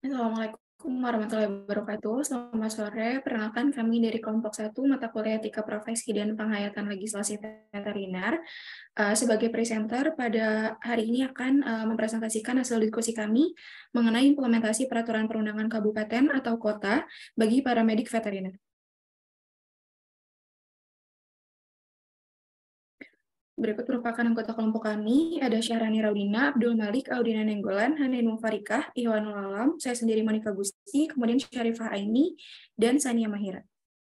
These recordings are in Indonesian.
Assalamualaikum warahmatullahi wabarakatuh. Selamat sore. Perkenalkan kami dari kelompok 1 mata kuliah Etika Profesi dan Penghayatan Legislasi Veteriner. Sebagai presenter pada hari ini akan mempresentasikan hasil diskusi kami mengenai implementasi peraturan perundangan kabupaten atau kota bagi paramedik veteriner. Berikut merupakan anggota kelompok kami, ada Syahrani Raudina, Abdul Malik, Audina Nenggolan, Hanenung Farikah, Iwanul Alam, saya sendiri Monika Gusti, kemudian Syarifah Aini, dan Sania Mahira.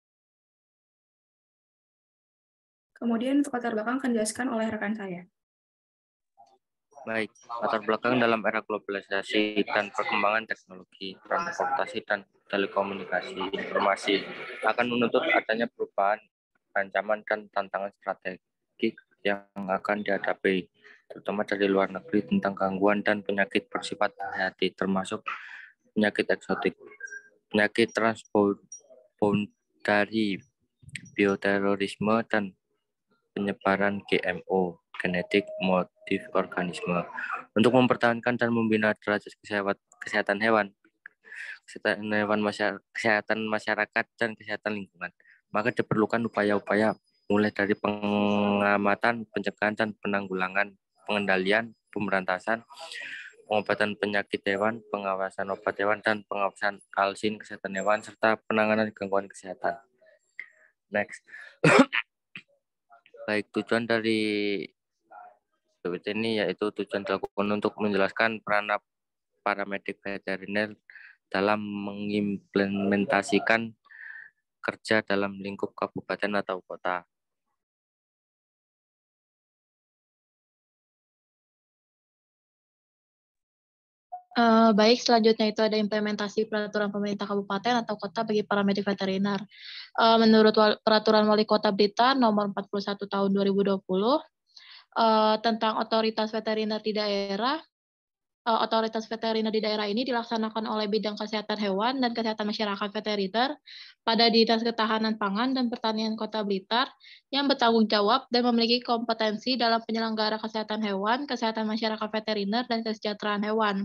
Kemudian untuk latar belakang akan dijelaskan oleh rekan saya. Baik, latar belakang dalam era globalisasi dan perkembangan teknologi, transportasi dan telekomunikasi informasi akan menuntut adanya perubahan, ancaman dan tantangan strategik yang akan dihadapi, terutama dari luar negeri tentang gangguan dan penyakit bersifat hayati, termasuk penyakit eksotik, penyakit transboundary, bioterorisme, dan penyebaran GMO, genetik motif organisme. Untuk mempertahankan dan membina derajat kesehatan hewan, kesehatan masyarakat, dan kesehatan lingkungan, maka diperlukan upaya-upaya mulai dari pengamatan, pencegahan, dan penanggulangan, pengendalian, pemberantasan, pengobatan penyakit hewan, pengawasan obat hewan, dan pengawasan alsin kesehatan hewan, serta penanganan gangguan kesehatan. Next. Baik, tujuan dari PPT ini yaitu tujuan dilakukan untuk menjelaskan peran paramedik veteriner dalam mengimplementasikan kerja dalam lingkup kabupaten atau kota. Baik, selanjutnya itu ada implementasi peraturan pemerintah kabupaten atau kota bagi paramedik veteriner. Menurut peraturan Wali Kota Blitar nomor 41 tahun 2020 tentang otoritas veteriner di daerah, otoritas veteriner di daerah ini dilaksanakan oleh bidang kesehatan hewan dan kesehatan masyarakat veteriner pada Dinas Ketahanan Pangan dan Pertanian Kota Blitar yang bertanggung jawab dan memiliki kompetensi dalam penyelenggara kesehatan hewan, kesehatan masyarakat veteriner, dan kesejahteraan hewan.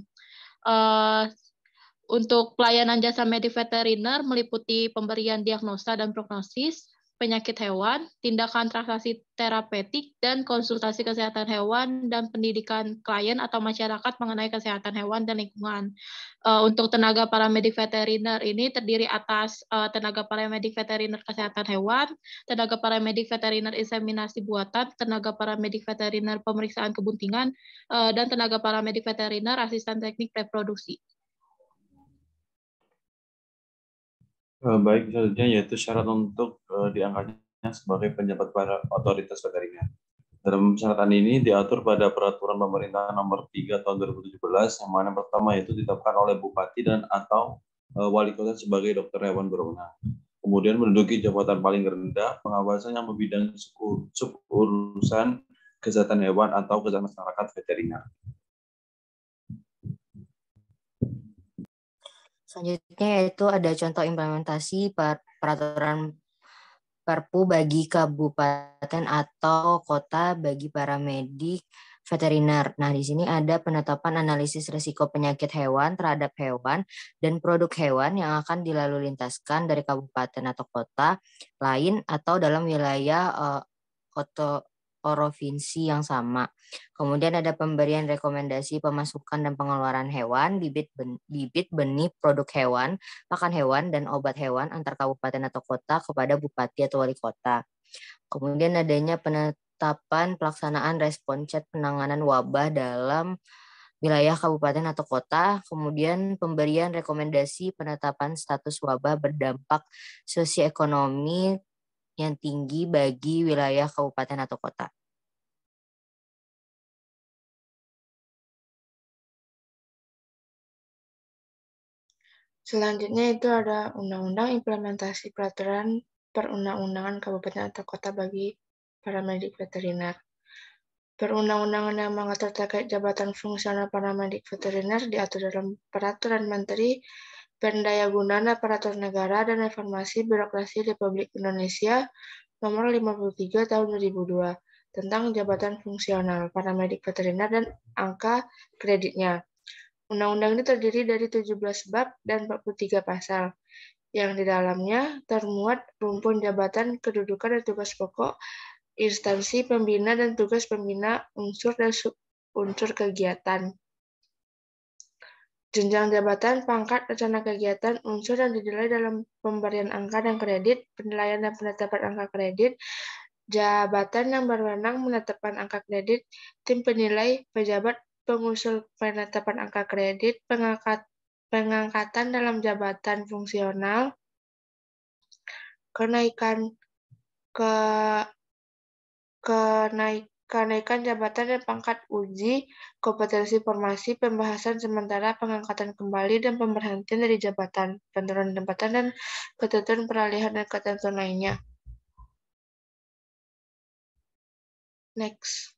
Untuk pelayanan jasa medik veteriner meliputi pemberian diagnosa dan prognosis penyakit hewan, tindakan transaksi terapeutik, dan konsultasi kesehatan hewan dan pendidikan klien atau masyarakat mengenai kesehatan hewan dan lingkungan. Untuk tenaga paramedik veteriner ini terdiri atas tenaga paramedik veteriner kesehatan hewan, tenaga paramedik veteriner inseminasi buatan, tenaga paramedik veteriner pemeriksaan kebuntingan, dan tenaga paramedik veteriner asisten teknik reproduksi. Baik, selanjutnya yaitu syarat untuk diangkatnya sebagai penjabat otoritas veteriner. Dalam persyaratan ini diatur pada Peraturan Pemerintah Nomor 3 Tahun 2017, yang mana pertama yaitu ditetapkan oleh Bupati dan atau Wali Kota sebagai dokter hewan berwenang. Kemudian menduduki jabatan paling rendah, pengawasan yang membidangi urusan kesehatan hewan atau kesehatan masyarakat veteriner. Selanjutnya yaitu ada contoh implementasi peraturan Perpu bagi kabupaten atau kota bagi paramedik veteriner. Nah, di sini ada penetapan analisis risiko penyakit hewan terhadap hewan dan produk hewan yang akan dilalu lintaskan dari kabupaten atau kota lain atau dalam wilayah provinsi yang sama. Kemudian ada pemberian rekomendasi pemasukan dan pengeluaran hewan, bibit benih produk hewan, pakan hewan, dan obat hewan antar kabupaten atau kota kepada bupati atau wali kota. Kemudian adanya penetapan pelaksanaan respon chat penanganan wabah dalam wilayah kabupaten atau kota, kemudian pemberian rekomendasi penetapan status wabah berdampak sosioekonomi yang tinggi bagi wilayah kabupaten atau kota. Selanjutnya itu ada undang-undang implementasi peraturan perundang-undangan kabupaten atau kota bagi paramedik veteriner. Perundang-undangan yang mengatur terkait jabatan fungsional paramedik veteriner diatur dalam Peraturan Menteri Pendayagunaan Aparatur Negara dan Reformasi Birokrasi Republik Indonesia Nomor 53 Tahun 2002 tentang jabatan fungsional paramedik veteriner dan angka kreditnya. Undang-undang ini terdiri dari 17 bab dan 43 pasal, yang di dalamnya termuat rumpun jabatan, kedudukan dan tugas pokok, instansi pembina dan tugas pembina, unsur dan unsur kegiatan, jenjang jabatan, pangkat, rencana kegiatan, unsur yang dinilai dalam pemberian angka dan kredit, penilaian dan penetapan angka kredit, jabatan yang berwenang menetapkan angka kredit, tim penilai, pejabat pengusul penetapan angka kredit, pengangkatan dalam jabatan fungsional, kenaikan jabatan dan pangkat, uji kompetensi formasi, pembahasan sementara, pengangkatan kembali, dan pemberhentian dari jabatan, penurunan jabatan, dan ketentuan peralihan dan ketentuan lainnya. Next.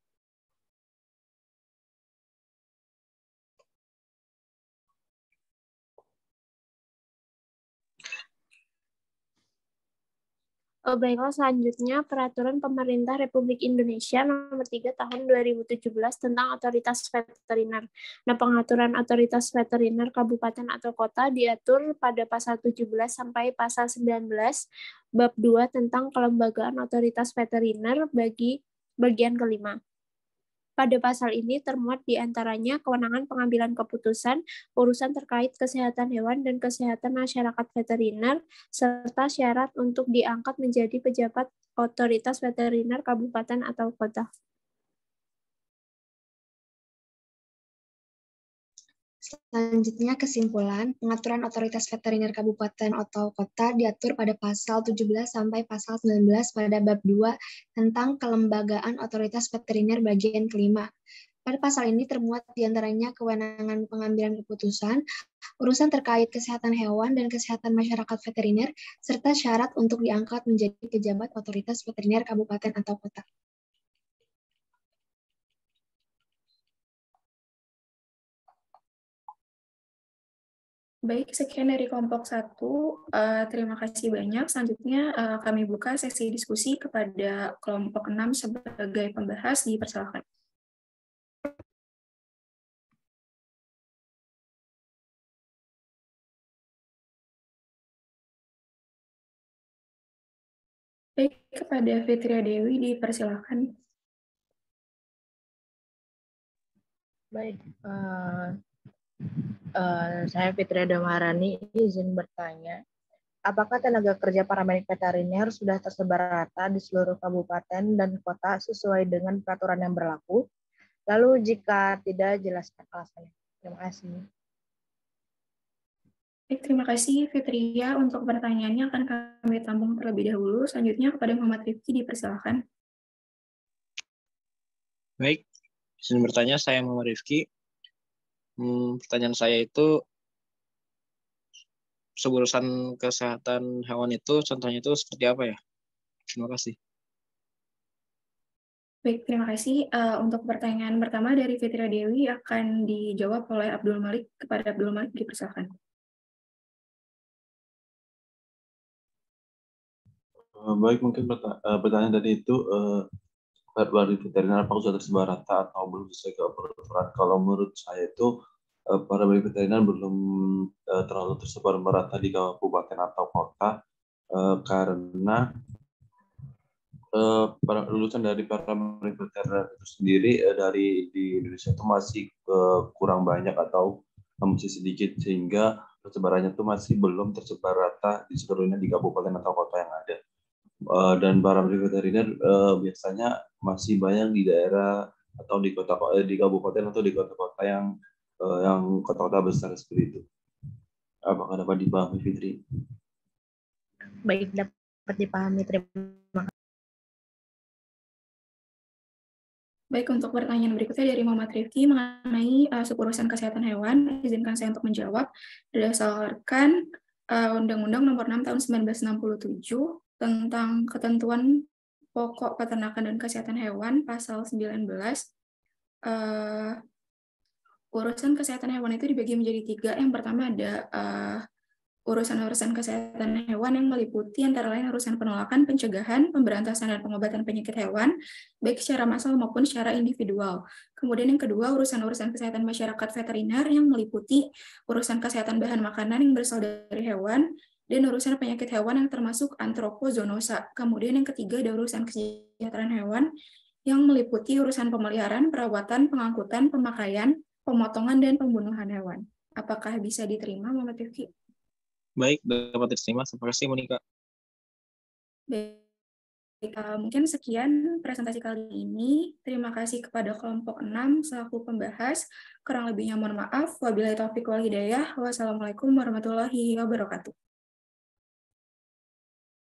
Baiklah, selanjutnya Peraturan Pemerintah Republik Indonesia Nomor 3 Tahun 2017 tentang Otoritas Veteriner. Nah, pengaturan otoritas veteriner kabupaten atau kota diatur pada pasal 17 sampai pasal 19 bab 2 tentang kelembagaan otoritas veteriner bagi bagian kelima. Pada pasal ini termuat di antaranya kewenangan pengambilan keputusan, urusan terkait kesehatan hewan dan kesehatan masyarakat veteriner, serta syarat untuk diangkat menjadi pejabat otoritas veteriner kabupaten atau kota. Selanjutnya kesimpulan, pengaturan otoritas veteriner kabupaten atau kota diatur pada pasal 17 sampai pasal 19 pada bab 2 tentang kelembagaan otoritas veteriner bagian kelima. Pada pasal ini termuat diantaranya kewenangan pengambilan keputusan, urusan terkait kesehatan hewan dan kesehatan masyarakat veteriner, serta syarat untuk diangkat menjadi pejabat otoritas veteriner kabupaten atau kota. Baik, sekian dari kelompok 1. Terima kasih banyak. Selanjutnya kami buka sesi diskusi kepada kelompok 6 sebagai pembahas. Dipersilakan. Baik, kepada Fitria Dewi dipersilakan. Baik, saya Fitria Damarani izin bertanya. Apakah tenaga kerja paramedik veteriner sudah tersebar rata di seluruh kabupaten dan kota sesuai dengan peraturan yang berlaku? Lalu jika tidak, jelaskan alasannya. Terima kasih. Baik, terima kasih Fitria. Untuk pertanyaannya akan kami tampung terlebih dahulu. Selanjutnya kepada Muhammad Rifki dipersilakan. Baik, izin bertanya, saya Muhammad Rifki. Pertanyaan saya itu, urusan kesehatan hewan itu, contohnya itu seperti apa ya? Terima kasih. Baik, terima kasih. Untuk pertanyaan pertama dari Fitria Dewi akan dijawab oleh Abdul Malik. Kepada Abdul Malik dipersilakan. Baik, mungkin pertanyaan tadi itu dari veteriner apakah sudah tersebar rata atau belum sesuai ke peraturan. Kalau menurut saya itu para veteriner belum terlalu tersebar merata di kabupaten atau kota karena lulusan dari para veteriner itu sendiri dari di Indonesia itu masih kurang banyak atau masih sedikit, sehingga persebarannya itu masih belum tersebar rata di seluruhnya di kabupaten atau kota yang ada. Dan para veteriner biasanya masih banyak di daerah atau di kota, di kabupaten atau di kota-kota yang kota-kota besar seperti itu. Apakah dapat dipahami, Fitri? Baik, dapat dipahami. Terima kasih. Baik, untuk pertanyaan berikutnya dari Muhammad Rifki mengenai urusan kesehatan hewan. Izinkan saya untuk menjawab berdasarkan Undang-Undang Nomor 6 Tahun 1967 tentang ketentuan pokok peternakan dan kesehatan hewan, pasal 19. Urusan kesehatan hewan itu dibagi menjadi 3. Yang pertama ada urusan-urusan kesehatan hewan yang meliputi antara lain urusan penolakan, pencegahan, pemberantasan, dan pengobatan penyakit hewan, baik secara massal maupun secara individual. Kemudian yang kedua, urusan-urusan kesehatan masyarakat veteriner yang meliputi urusan kesehatan bahan makanan yang berasal dari hewan, dan urusan penyakit hewan yang termasuk antropozoonosa. Kemudian yang ketiga, ada urusan kesejahteraan hewan yang meliputi urusan pemeliharaan, perawatan, pengangkutan, pemakaian, pemotongan, dan pembunuhan hewan. Apakah bisa diterima, Muhammad Rifki? Baik, dapat diterima. Terima kasih, Monika. Baik, mungkin sekian presentasi kali ini. Terima kasih kepada kelompok 6 selaku pembahas. Kurang lebihnya mohon maaf. Wabillahi taufiq wal hidayah. Wassalamualaikum warahmatullahi wabarakatuh.